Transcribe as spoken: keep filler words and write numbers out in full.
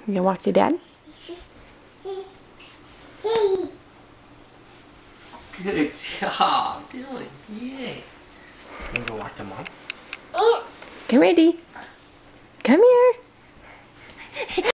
You gonna walk to Dad? Good job, Dylan. Yay. You wanna go walk to Mom? Come here, Dee. Come here.